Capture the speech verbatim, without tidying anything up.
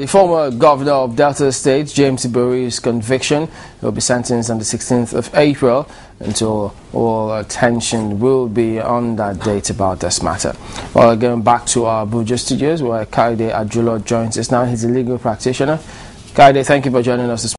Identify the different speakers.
Speaker 1: The former governor of Delta State, James Ibori's conviction, will be sentenced on the sixteenth of April, until all attention will be on that date about this matter. Well, going back to our Abuja studios, where Kayode Ajulo joins us now. He's a legal practitioner. Kayode, thank you for joining us this morning.